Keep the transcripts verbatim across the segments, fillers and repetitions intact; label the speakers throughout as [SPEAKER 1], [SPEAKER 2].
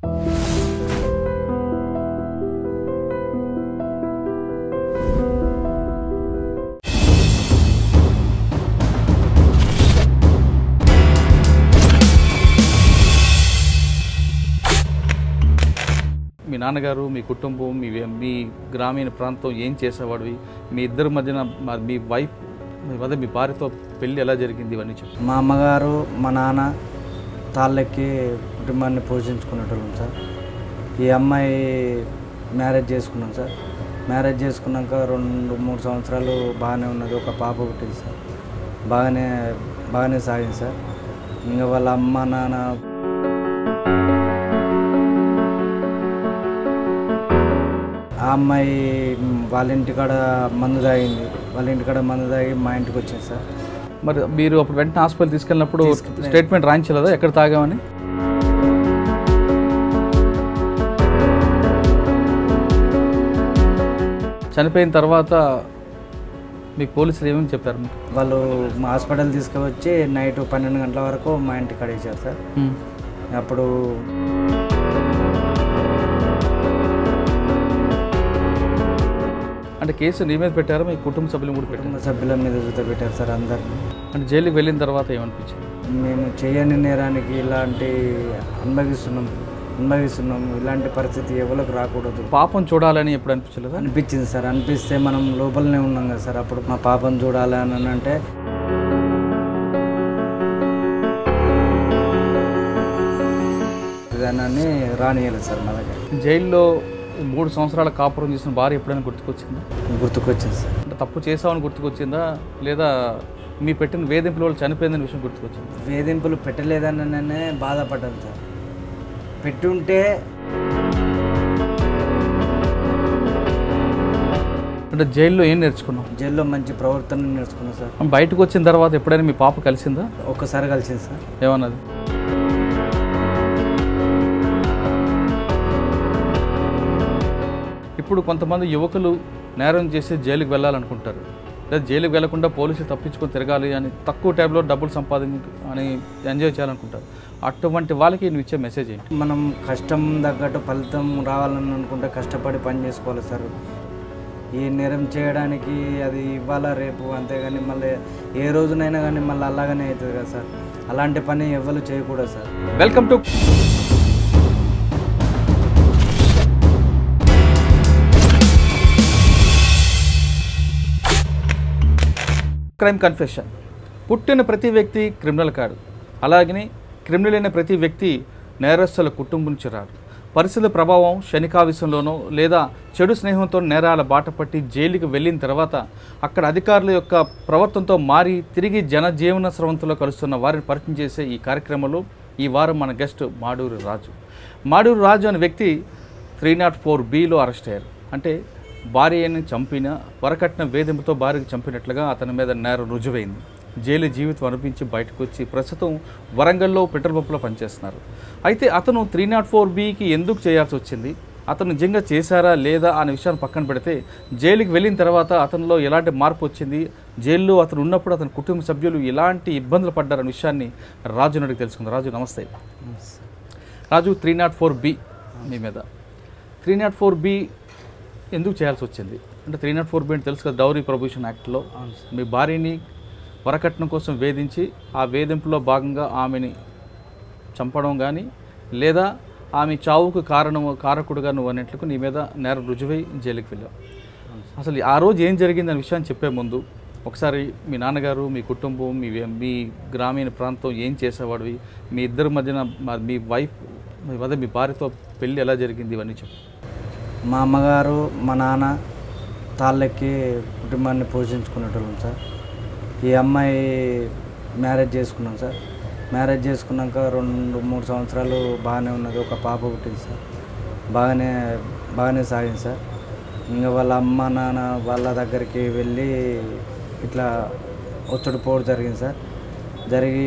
[SPEAKER 1] మీ నాన్నగారు మీ కుటుంబం మీ మీ గ్రామీణ ప్రాంతం ఏం చేసేవాడివి మీ ఇద్దరి మధ్యన మీ వైఫ్ అదే మీ భార్యతో పెళ్ళి ఎలా జరిగింది ఇవన్నీ చెప్పు.
[SPEAKER 2] మా అమ్మగారు మా నాన్న తాళ్ళెక్కి కుటుంబాన్ని పోషించుకునేటోళ్ళం సార్. ఈ అమ్మాయి మ్యారేజ్ చేసుకున్నాం సార్. మ్యారేజ్ చేసుకున్నాక రెండు మూడు సంవత్సరాలు బాగానే ఉన్నది. ఒక పాప పుట్టింది సార్. బాగానే బాగానే సాగింది సార్. ఇంకా వాళ్ళ అమ్మ నాన్న ఆ అమ్మాయి వాళ్ళ ఇంటికాడ మందు తాగింది. వాళ్ళ ఇంటికాడ మందు తాగి మా ఇంటికి వచ్చింది సార్.
[SPEAKER 1] మరి మీరు అప్పుడు వెంటనే హాస్పిటల్ తీసుకెళ్ళినప్పుడు స్టేట్మెంట్ రాయించలేదా ఎక్కడ తాగామని? చనిపోయిన తర్వాత మీకు పోలీసులు ఏమని చెప్పారు? మీకు
[SPEAKER 2] వాళ్ళు మా హాస్పిటల్ తీసుకువచ్చి నైట్ పన్నెండు గంటల వరకు మా ఇంటికి అడిగారు సార్. అప్పుడు
[SPEAKER 1] అంటే కేసు నీ మీద పెట్టారా మీ కుటుంబ సభ్యులు కూడా పెట్టారు?
[SPEAKER 2] కుటుంబ సభ్యుల మీద చూత పెట్టారు సార్ అందరినీ.
[SPEAKER 1] అంటే జైలుకి వెళ్ళిన తర్వాత ఏమనిపించింది?
[SPEAKER 2] మేము చేయని నేరానికి ఇలాంటి అనుభవిస్తున్నాం అనుభవిస్తున్నాం ఇలాంటి పరిస్థితి ఎవరికి రాకూడదు.
[SPEAKER 1] పాపం చూడాలని ఎప్పుడు అనిపించలేదు?
[SPEAKER 2] అనిపించింది సార్. అనిపిస్తే మనం లోపలనే ఉన్నాం కదా సార్. అప్పుడు మా పాపం చూడాలని అంటే విధానాన్ని రానియలేదు సార్. మా దగ్గర
[SPEAKER 1] జైల్లో మూడు సంవత్సరాల కాపురం చేసిన భార్య ఎప్పుడైనా గుర్తుకొచ్చిందా?
[SPEAKER 2] గుర్తుకొచ్చింది సార్.
[SPEAKER 1] అంటే తప్పు చేసామని గుర్తుకొచ్చిందా లేదా మీ పెట్టిన వేధింపుల వాళ్ళు చనిపోయిందనే విషయం గుర్తుకొచ్చింది?
[SPEAKER 2] వేధింపులు పెట్టలేదనే బాధపడ్డాను సార్. పెట్టుంటే
[SPEAKER 1] అంటే జైల్లో ఏం నేర్చుకున్నాం?
[SPEAKER 2] జైల్లో మంచి ప్రవర్తన నేర్చుకున్నాం సార్.
[SPEAKER 1] బయటకు వచ్చిన తర్వాత ఎప్పుడైనా మీ పాప కలిసిందా?
[SPEAKER 2] ఒక్కసారి కలిసింది సార్.
[SPEAKER 1] ఏమన్నది? ఇప్పుడు కొంతమంది యువకులు నేరం చేసి జైలుకి వెళ్ళాలనుకుంటారు, లేదా జైలుకి వెళ్లకుండా పోలీసులు తప్పించుకొని తిరగాలి అని తక్కువ టైంలో డబ్బులు సంపాదించి అని ఎంజాయ్ చేయాలనుకుంటారు. అటువంటి వాళ్ళకి నువ్వు ఇచ్చే మెసేజ్ ఏంటి?
[SPEAKER 2] మనం కష్టం తగ్గట్టు ఫలితం రావాలని అనుకుంటే కష్టపడి పని చేసుకోవాలి సార్. ఈ నేరం చేయడానికి అది ఇవ్వాలా రేపు, అంతేగాని మళ్ళీ ఏ రోజునైనా కానీ మళ్ళీ అలాగనే అవుతుంది కదా సార్. అలాంటి పని ఎవరు చేయకూడదు sir.
[SPEAKER 1] Welcome to crime confession. పుట్టిన ప్రతి వ్యక్తి క్రిమినల్ కాడు, అలాగని క్రిమినల్ అయిన ప్రతి వ్యక్తి నేరస్తుల కుటుంబం నుంచి రాడు. పరిస్థితుల ప్రభావం, క్షణికావేశంలోనో లేదా చెడు స్నేహంతో నేరాల బాట పట్టి జైలుకి వెళ్ళిన తర్వాత అక్కడ అధికారుల యొక్క ప్రవర్తనతో మారి తిరిగి జనజీవన స్రవంతిలో కలుస్తున్న వారిని పరిచయం చేసే ఈ కార్యక్రమంలో ఈ వారం మన గెస్ట్ మాడూరి రాజు. మాడూరి రాజు అనే వ్యక్తి త్రీ నాట్ ఫోర్ బిలో అరెస్ట్ అయ్యారు. అంటే భార్యని చంపిన వరకట్న వేధింపుతో భార్యకి చంపినట్లుగా అతని మీద నేరం రుజువైంది. జైలు జీవితం అనిపించి బయటకు వచ్చి ప్రస్తుతం వరంగల్లో పెట్రోల్ పంపులో పనిచేస్తున్నారు. అయితే అతను త్రీ నాట్ ఫోర్ బికి ఎందుకు చేయాల్సి వచ్చింది, అతను నిజంగా చేశారా లేదా అనే విషయాన్ని పక్కన పెడితే జైలుకి వెళ్ళిన తర్వాత అతనిలో ఎలాంటి మార్పు వచ్చింది, జైల్లో అతను ఉన్నప్పుడు అతని కుటుంబ సభ్యులు ఎలాంటి ఇబ్బందులు పడ్డారనే విషయాన్ని రాజు నడికి తెలుసుకుందాం. రాజు నమస్తే. Raju, three naught four B మీ మీద త్రీ నాట్ ఫోర్ బి ఎందుకు చేయాల్సి వచ్చింది? అంటే త్రీ నాట్ ఫోర్ బి అంటే తెలుసు కదా, డౌరీ ప్రొహిబిషన్ యాక్ట్లో మీ భార్యని వరకట్నం కోసం వేధించి ఆ వేధింపులో భాగంగా ఆమెని చంపడం కానీ లేదా ఆమె చావుకు కారణం కారకుడుగా నువ్వు అన్నట్లుగా నీ మీద నేరం రుజువై జైలుకి వెళ్ళావు. అసలు ఆ రోజు ఏం జరిగింది అనే విషయాన్ని చెప్పే ముందు ఒకసారి మీ నాన్నగారు మీ కుటుంబం మీ మీ గ్రామీణ ప్రాంతం ఏం చేసేవాడివి మీ ఇద్దరి మధ్యన మీ వైఫ్ అదే మీ భార్యతో పెళ్ళి ఎలా జరిగింది ఇవన్నీ చెప్పు.
[SPEAKER 2] మా అమ్మగారు మా నాన్న తాళ్ళెక్కి కుటుంబాన్ని పోషించుకునేటోళ్ళం సార్. ఈ అమ్మాయి మ్యారేజ్ చేసుకున్నాం సార్. మ్యారేజ్ చేసుకున్నాక రెండు మూడు సంవత్సరాలు బాగానే ఉన్నది. ఒక పాప పుట్టింది సార్. బాగానే బాగానే సాగింది సార్. ఇంకా వాళ్ళ అమ్మ నాన్న వాళ్ళ దగ్గరికి వెళ్ళి ఇట్లా ఒత్తిడి పోవడం జరిగింది సార్. జరిగి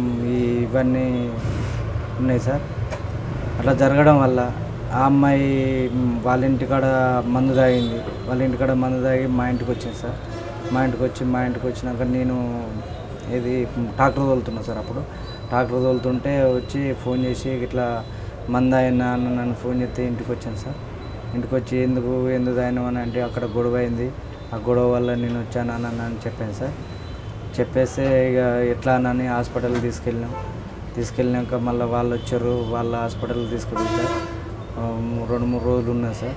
[SPEAKER 2] ఇవన్నీ ఉన్నాయి సార్. అట్లా జరగడం వల్ల ఆ అమ్మాయి వాళ్ళ ఇంటికాడ మందు తాగింది. వాళ్ళ ఇంటికాడ మందు తాగి మా ఇంటికి వచ్చింది సార్. మా ఇంటికి వచ్చి మా ఇంటికి వచ్చినాక నేను ఇది ట్రాక్టర్ తోలుతున్నా సార్. అప్పుడు ట్రాక్టర్ తోలుతుంటే వచ్చి ఫోన్ చేసి ఇట్లా మంద అయినా అన్న నన్ను ఫోన్ చేస్తే ఇంటికి వచ్చాను సార్. ఇంటికి వచ్చి ఎందుకు ఎందుకు తాగినావు అని అంటే అక్కడ గొడవ అయింది, ఆ గొడవ వల్ల నేను వచ్చాను అని అని చెప్పాను సార్. చెప్పేస్తే ఇక ఎట్లా అని హాస్పిటల్ తీసుకెళ్ళినాం. తీసుకెళ్ళినాక మళ్ళీ వాళ్ళు వచ్చారు, వాళ్ళ హాస్పిటల్ తీసుకెళ్ళి సార్ రెండు మూడు రోజులు ఉన్నాయి సార్,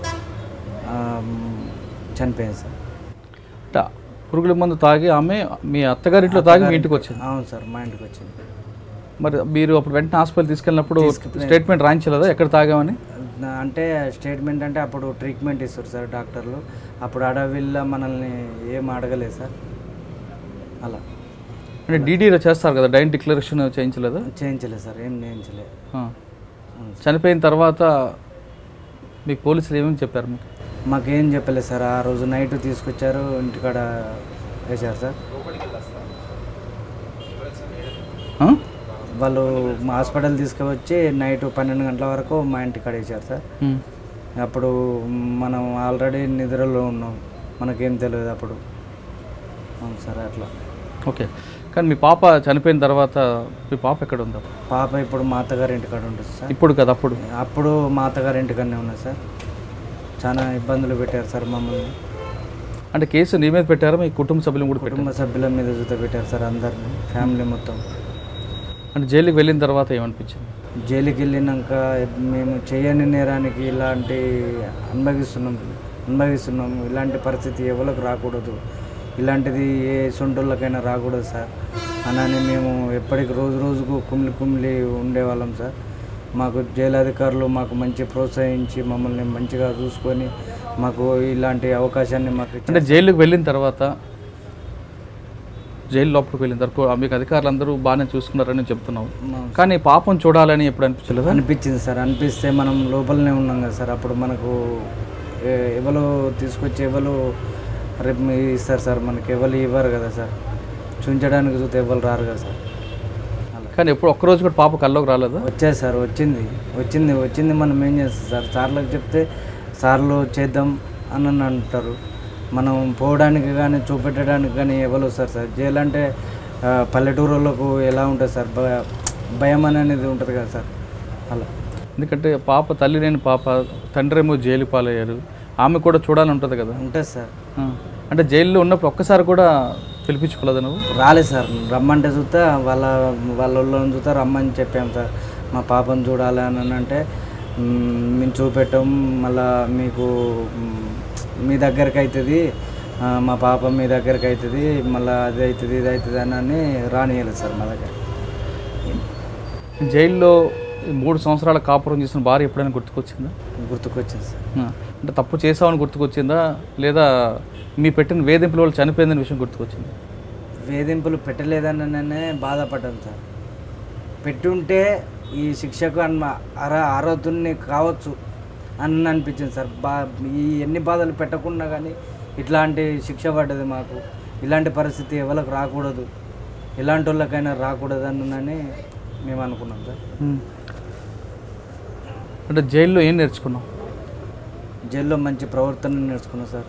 [SPEAKER 2] చనిపోయింది సార్.
[SPEAKER 1] పురుగుల మందు తాగి ఆమె మీ అత్తగారింట్లో తాగి మీ ఇంటికి వచ్చింది?
[SPEAKER 2] అవును సార్, మా ఇంటికి వచ్చింది.
[SPEAKER 1] మరి మీరు అప్పుడు వెంటనే హాస్పిటల్ తీసుకెళ్ళినప్పుడు స్టేట్మెంట్ రాయించలేదా ఎక్కడ తాగామని?
[SPEAKER 2] అంటే స్టేట్మెంట్ అంటే అప్పుడు ట్రీట్మెంట్ ఇస్తారు సార్ డాక్టర్లు, అప్పుడు అడవిల్లో మనల్ని ఏం అడగలేదు సార్. అలా
[SPEAKER 1] అంటే డీడీలో చేస్తారు కదా, డైన్ డిక్లరేషన్ చేయించలేదా?
[SPEAKER 2] చేయించలేదు సార్, ఏం చేయించలేదు.
[SPEAKER 1] చనిపోయిన తర్వాత మీకు పోలీసులు ఏమేమి చెప్పారు? మీకు
[SPEAKER 2] మాకేం చెప్పలేదు సార్. ఆ రోజు నైట్ తీసుకొచ్చారు, ఇంటికాడ వేశారు సార్. వాళ్ళు మా హాస్పిటల్ తీసుకువచ్చి నైట్ పన్నెండు గంటల వరకు మా ఇంటికాడ వేశారు సార్. అప్పుడు మనం ఆల్రెడీ నిద్రలో ఉన్నాం, మనకేం తెలియదు అప్పుడు. అవును సార్, అట్లా.
[SPEAKER 1] ఓకే, కానీ మీ పాప చనిపోయిన తర్వాత మీ పాప ఎక్కడ ఉందా?
[SPEAKER 2] పాప ఇప్పుడు మా అత్తగారి ఇంటికాడ ఉంటుంది సార్.
[SPEAKER 1] ఇప్పుడు కదా? అప్పుడు
[SPEAKER 2] అప్పుడు మా అత్తగారి ఇంటికాడనే ఉన్నది సార్. చాలా ఇబ్బందులు పెట్టారు సార్ మమ్మల్ని.
[SPEAKER 1] అంటే కేసు నీ మీద పెట్టారా, మీ కుటుంబ సభ్యులు కూడా?
[SPEAKER 2] కుటుంబ సభ్యుల మీద జూత పెట్టారు సార్, అందరిని, ఫ్యామిలీ మొత్తం.
[SPEAKER 1] అంటే జైలుకి వెళ్ళిన తర్వాత ఏమనిపించింది?
[SPEAKER 2] జైలుకి వెళ్ళినాక మేము చేయని నేరానికి ఇలాంటి అనుభవిస్తున్నాం అనుభవిస్తున్నాం ఇలాంటి పరిస్థితి ఎవరికి రాకూడదు, ఇలాంటిది ఏ సొంటోళ్ళకైనా రాకూడదు సార్ అని మేము ఎప్పటికి రోజు రోజుకు కుమిలి కుమిలి ఉండేవాళ్ళం సార్. మాకు జైలు అధికారులు మాకు మంచి ప్రోత్సహించి మమ్మల్ని మంచిగా చూసుకొని మాకు ఇలాంటి అవకాశాన్ని మాకు.
[SPEAKER 1] అంటే జైలుకి వెళ్ళిన తర్వాత, జైలు లోపలికి వెళ్ళిన తర్వాత మీకు అధికారులు అందరూ బాగానే చూసుకున్నారని చెప్తున్నావు, కానీ పాపం చూడాలని ఎప్పుడు అనిపించలేదు?
[SPEAKER 2] అనిపించింది సార్. అనిపిస్తే మనం లోపలనే ఉన్నాం కదా సార్, అప్పుడు మనకు ఎవరు తీసుకొచ్చి ఎవరు రేపు ఇస్తారు సార్, మనకి ఎవరు ఇవ్వరు కదా సార్, చూపించడానికి చూస్తే ఎవరు రారు కదా సార్.
[SPEAKER 1] కానీ ఎప్పుడు ఒక్కరోజు కూడా పాప కల్లోకి రాలేదా?
[SPEAKER 2] వచ్చేది సార్, వచ్చింది వచ్చింది వచ్చింది మనం ఏం చేస్తాం సార్, సార్లకు చెప్తే సార్లు చేద్దాం అని అంటారు. మనం పోవడానికి కానీ చూపెట్టడానికి కానీ ఎవరు వస్తారు సార్. జైలు అంటే పల్లెటూరులకు ఎలా ఉంటుంది సార్, భయం అనేది ఉంటుంది కదా సార్, అలా.
[SPEAKER 1] ఎందుకంటే పాప తల్లి లేని పాప, తండ్రి ఏమో జైలు పాలయ్యారు, ఆమె కూడా చూడాలని ఉంటుంది కదా?
[SPEAKER 2] ఉంటుంది సార్.
[SPEAKER 1] అంటే జైల్లో ఉన్నప్పుడు ఒక్కసారి కూడా పిలిపించుకోలేదు నువ్వు?
[SPEAKER 2] రాలేదు సార్, రమ్మంటే చూస్తా వాళ్ళ వాళ్ళ వాళ్ళని చూస్తా రమ్మని చెప్పాం సార్, మా పాపను చూడాలి అని అంటే మేము చూపెట్టాం, మళ్ళా మీకు మీ దగ్గరికి అవుతుంది, మా పాప మీ దగ్గరికి అవుతుంది, మళ్ళీ అది అవుతుంది ఇది అవుతుంది అని రానియలేదు సార్ మా దగ్గర.
[SPEAKER 1] జైల్లో మూడు సంవత్సరాల కాపురం చేసిన భార్య ఎప్పుడైనా గుర్తుకొచ్చిందా?
[SPEAKER 2] గుర్తుకొచ్చింది సార్.
[SPEAKER 1] అంటే తప్పు చేసామని గుర్తుకొచ్చిందా, లేదా మీ పెట్టిన వేధింపుల వల్ల చనిపోయిందనే విషయం గుర్తుకొచ్చింది?
[SPEAKER 2] వేధింపులు పెట్టలేదనే బాధపడ్డాం సార్. పెట్టుంటే ఈ శిక్షకు అన్న అర అర్హతుని కావచ్చు అని అనిపించింది సార్. బా ఈ ఎన్ని బాధలు పెట్టకుండా కానీ ఇట్లాంటి శిక్ష పడ్డది మాకు. ఇలాంటి పరిస్థితి ఎవరికి రాకూడదు, ఇలాంటి వాళ్ళకైనా రాకూడదు అని మేము అనుకున్నాం సార్.
[SPEAKER 1] అంటే జైల్లో ఏం నేర్చుకున్నాం?
[SPEAKER 2] జైల్లో మంచి ప్రవర్తన నేర్చుకున్నాం సార్.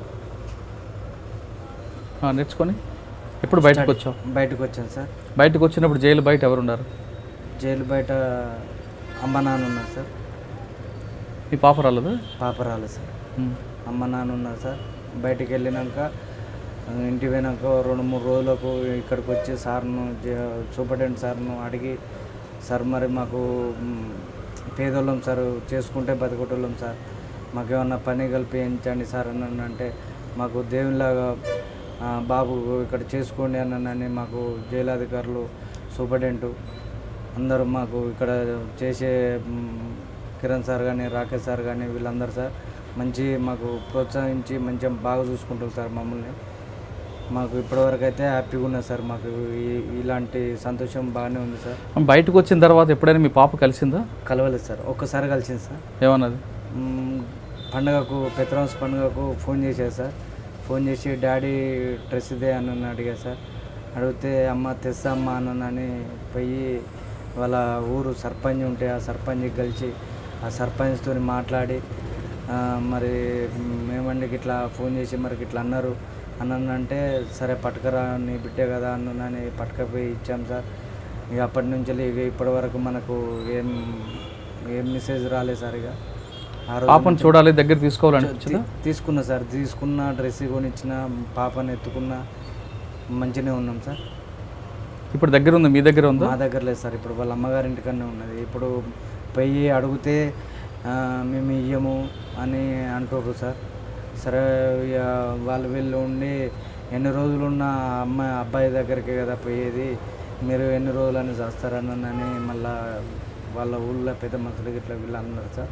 [SPEAKER 1] నేర్చుకొని ఎప్పుడు బయటకు వచ్చావు?
[SPEAKER 2] బయటకు వచ్చాను సార్.
[SPEAKER 1] బయటకు వచ్చినప్పుడు జైలు బయట ఎవరు ఉన్నారు?
[SPEAKER 2] జైలు బయట అమ్మ నాన్న ఉన్నారు సార్.
[SPEAKER 1] మీ పాప రాలేదు?
[SPEAKER 2] పాప రాలేదు సార్, అమ్మ నాన్న ఉన్నారు సార్. బయటికి వెళ్ళినాక ఇంటికి పోయినాక రెండు మూడు రోజులకు ఇక్కడికి వచ్చి సార్ను సూపరింటెండెంట్ సార్ను అడిగి, సార్ మరి మాకు పేదోళ్ళం సార్, చేసుకుంటే బతికొట్టోళ్ళం సార్, మాకేమన్నా పని కల్పించండి సార్ అని అంటే, మాకు దేవునిలాగా బాబు ఇక్కడ చేసుకోండి అని మాకు జైలు అధికారులు, సూపరింటెండెంట్ అందరూ మాకు ఇక్కడ చేసే కిరణ్ సార్ కానీ రాకేష్ సార్ కానీ వీళ్ళందరూ సార్ మంచి మాకు ప్రోత్సహించి మంచిగా బాగా చూసుకుంటారు సార్ మమ్మల్ని. మాకు ఇప్పటివరకు అయితే హ్యాపీగా ఉన్నది సార్, మాకు ఇలాంటి సంతోషం బాగానే ఉంది సార్.
[SPEAKER 1] బయటకు వచ్చిన తర్వాత ఎప్పుడైనా మీ పాప కలిసిందా?
[SPEAKER 2] కలవలేదు సార్, ఒక్కసారి కలిసింది సార్.
[SPEAKER 1] ఏమన్నది?
[SPEAKER 2] పండుగకు పెత్రాన్స్ పండుగకు ఫోన్ చేశారు సార్. ఫోన్ చేసి డాడీ డ్రెస్ ఇదే అని అడిగారు సార్. అడిగితే అమ్మ తెస్తా అమ్మ అని పోయి వాళ్ళ ఊరు సర్పంచ్ ఉంటే ఆ సర్పంచ్కి కలిసి ఆ సర్పంచ్తో మాట్లాడి, మరి మేమండికి ఇట్లా ఫోన్ చేసి మరికి ఇట్లా అన్నారు అని అంటే, సరే పట్టుకరా నీ బిడ్డే కదా అన్నని పట్టుకపోయి ఇచ్చాం సార్. ఇక అప్పటి నుంచి ఇక ఇప్పటి వరకు మనకు ఏం ఏం మెసేజ్ రాలేదు సార్. ఇక ఆ
[SPEAKER 1] పాపను చూడాలి, దగ్గర తీసుకోవాలని
[SPEAKER 2] తీసుకున్నా సార్. తీసుకున్న డ్రెస్ కొనిచ్చిన, పాపని ఎత్తుకున్నా, మంచిగానే ఉన్నాం సార్.
[SPEAKER 1] ఇప్పుడు దగ్గర ఉంది, మీ దగ్గర ఉందా?
[SPEAKER 2] మా దగ్గర లేదు సార్. ఇప్పుడు వాళ్ళ అమ్మగారి ఇంటికన్నా ఉన్నది. ఇప్పుడు పోయి అడిగితే మేము ఇయ్యము అని అంటారు సార్. సరే ఇక వాళ్ళు వీళ్ళు ఉండి ఎన్ని రోజులు ఉన్న అమ్మాయి అబ్బాయి దగ్గరికి కదా పోయేది, మీరు ఎన్ని రోజులని చేస్తారని అని మళ్ళీ వాళ్ళ ఊళ్ళో పెద్ద మనుషులకి ఇట్లా వీళ్ళు అన్నారు సార్.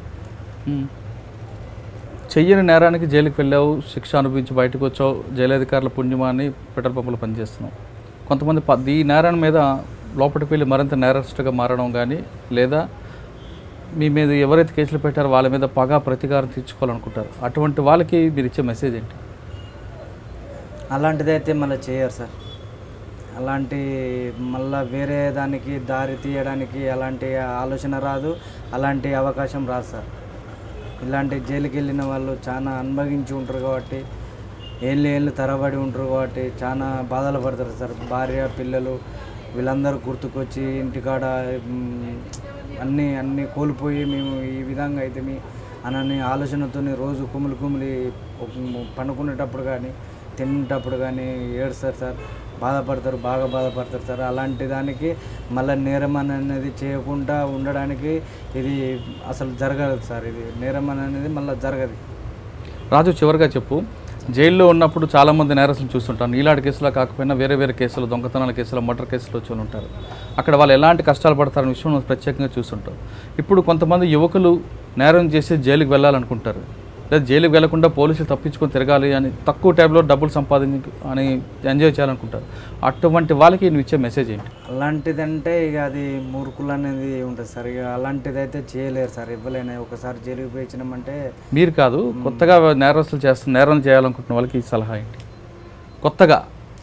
[SPEAKER 1] చెయ్యని నేరానికి జైలుకి వెళ్ళావు, శిక్ష అనుభవించి బయటకు వచ్చావు, జైలధికారుల పుణ్యమాన్ని పెట్రోల్ పంపులు పనిచేస్తున్నావు. కొంతమంది ఈ నేరాన్ని మీద లోపలికి వెళ్ళి మరింత నేరస్తుగా మారడం కానీ, లేదా మీ మీద ఎవరైతే కేసులు పెట్టారో వాళ్ళ మీద పగా ప్రతీకారం తీర్చుకోవాలనుకుంటారు, అటువంటి వాళ్ళకి మీరు ఇచ్చే మెసేజ్ ఏంటి?
[SPEAKER 2] అలాంటిదైతే మళ్ళీ చేయరు సార్. అలాంటి మళ్ళీ వేరే దానికి దారి తీయడానికి అలాంటి ఆలోచన రాదు, అలాంటి అవకాశం రాదు సార్. ఇలాంటి జైలుకి వెళ్ళిన వాళ్ళు చాలా అనుభవించి ఉంటారు కాబట్టి, ఏళ్ళు ఏళ్ళు తరబడి ఉంటారు కాబట్టి చాలా బాధలు పడతారు సార్. భార్య పిల్లలు వీళ్ళందరూ గుర్తుకొచ్చి ఇంటికాడ అన్నీ అన్నీ కోల్పోయి మేము ఈ విధంగా అయితే మీ అనని ఆలోచనతో రోజు కుమిలి కుమిలి పండుకునేటప్పుడు కానీ తినేటప్పుడు కానీ ఏడుస్తారు సార్. బాధపడతారు, బాగా బాధపడతారు సార్. అలాంటి దానికి మళ్ళీ నేరం అనేది చేయకుండా ఉండడానికి ఇది అసలు జరగదు సార్. ఇది నేరం అనేది మళ్ళీ జరగదు.
[SPEAKER 1] రాజు, చివరిగా చెప్పు, జైల్లో ఉన్నప్పుడు చాలామంది నేరస్తులు చూస్తుంటాను. ఈలాంటి కేసులో కాకపోయినా వేరే వేరే కేసులు, దొంగతనాల కేసులు, మర్డర్ కేసులు వచ్చి ఉంటారు. అక్కడ వాళ్ళు ఎలాంటి కష్టాలు పడతారనే విషయం ప్రత్యేకంగా చూస్తుంటాం. ఇప్పుడు కొంతమంది యువకులు నేరం చేసి జైలుకి వెళ్ళాలనుకుంటారు, లేదా జైలుకి వెళ్లకుండా పోలీసులు తప్పించుకొని తిరగాలి అని, తక్కువ టైంలో డబ్బులు సంపాదించి అని ఎంజాయ్ చేయాలనుకుంటారు. అటువంటి వాళ్ళకి నువ్వు ఇచ్చే మెసేజ్ ఏంటి?
[SPEAKER 2] అలాంటిదంటే ఇక అది మూర్ఖులు అనేది ఉంటుంది సార్. ఇక అలాంటిది అయితే చేయలేరు సార్. ఇవ్వలేని ఒకసారి జైలుకి పోయి ఇచ్చినామంటే.
[SPEAKER 1] మీరు కాదు, కొత్తగా నేరస్తులు చేస్తున్న నేరం చేయాలనుకుంటున్న వాళ్ళకి ఈ సలహా ఏంటి? కొత్తగా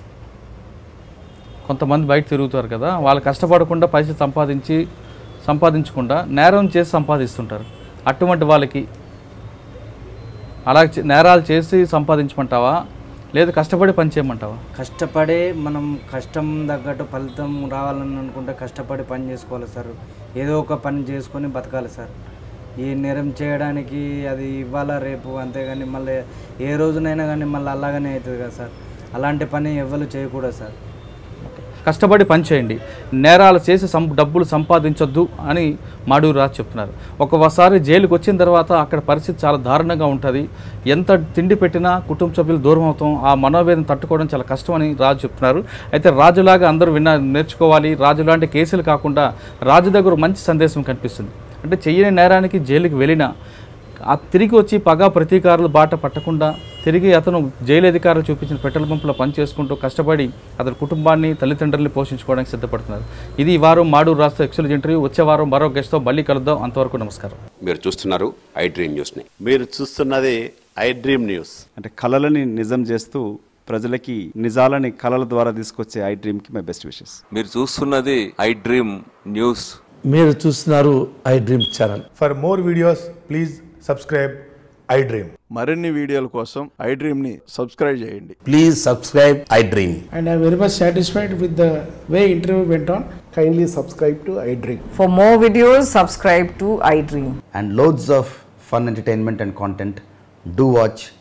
[SPEAKER 1] కొంతమంది బయట తిరుగుతారు కదా, వాళ్ళు కష్టపడకుండా పైసలు సంపాదించి సంపాదించకుండా నేరం చేసి సంపాదిస్తుంటారు. అటువంటి వాళ్ళకి అలా నేరాలు చేసి సంపాదించమంటావా, లేదా కష్టపడి పని చేయమంటావా?
[SPEAKER 2] కష్టపడి మనం కష్టం తగ్గట్టు ఫలితం రావాలని అనుకుంటే కష్టపడి పని చేసుకోవాలి సార్. ఏదో ఒక పని చేసుకొని బతకాలి సార్. ఈ నేరం చేయడానికి అది ఇవ్వాలా రేపు, అంతేగాని మళ్ళీ ఏ రోజునైనా కానీ మళ్ళీ అలాగనే అవుతుంది కదా సార్. అలాంటి పని ఎవరు చేయకూడదు సార్.
[SPEAKER 1] కష్టపడి పని చేయండి, నేరాలు చేసి సం డబ్బులు సంపాదించొద్దు అని మాడూరి రాజు చెప్తున్నారు. ఒక్కొక్కసారి జైలుకి వచ్చిన తర్వాత అక్కడ పరిస్థితి చాలా దారుణంగా ఉంటుంది. ఎంత తిండి పెట్టినా కుటుంబ సభ్యులు దూరం అవుతాం, ఆ మనోవేదన తట్టుకోవడం చాలా కష్టం అని రాజు చెప్తున్నారు. అయితే రాజులాగా అందరూ విన్న నేర్చుకోవాలి, రాజు లాంటి కేసులు కాకుండా రాజు దగ్గర మంచి సందేశం కనిపిస్తుంది. అంటే చెయ్యని నేరానికి జైలుకి వెళ్ళినా ఆ తిరిగి వచ్చి పగా ప్రతీకారులు బాట పట్టకుండా తిరిగి అతను జైలు అధికారులు చూపించిన పెట్రోల్ పంపులో పని చేసుకుంటూ కష్టపడి అతని కుటుంబాన్ని, తల్లిదండ్రుల్ని పోషించుకోవడానికి సిద్ధపడుతున్నారు. ఇది ఈ వారం మాడూరు రాజుతో ఎక్స్క్లూజివ్ ఇంటర్వ్యూ. వచ్చే వారం మరో గెస్ట్తో మళ్ళీ కలుద్దాం. అంతవరకు నమస్కారం.
[SPEAKER 3] మీరు చూస్తున్నారు ఐ డ్రీమ్ న్యూస్ని.
[SPEAKER 4] మీరు చూస్తున్నది ఐ డ్రీమ్ న్యూస్.
[SPEAKER 5] అంటే కళలని నిజం చేస్తూ ప్రజలకి నిజాలని కళల ద్వారా తీసుకొచ్చే ఐ డ్రీమ్కి మై బెస్ట్ విషెస్.
[SPEAKER 6] మీరు చూస్తున్నది ఐ డ్రీమ్ న్యూస్.
[SPEAKER 7] మీరు చూస్తున్నారు iDream channel.
[SPEAKER 8] For more videos please subscribe iDream.
[SPEAKER 4] మరిన్ని వీడియోల కోసం ఐ డ్రీమ్ ని సబ్స్క్రైబ్ చేయండి.
[SPEAKER 7] Please subscribe iDream.
[SPEAKER 9] And I am very much satisfied with the way interview went on.
[SPEAKER 8] Kindly subscribe to iDream.
[SPEAKER 10] For more videos, subscribe to iDream.
[SPEAKER 11] And loads of fun entertainment and content. Do watch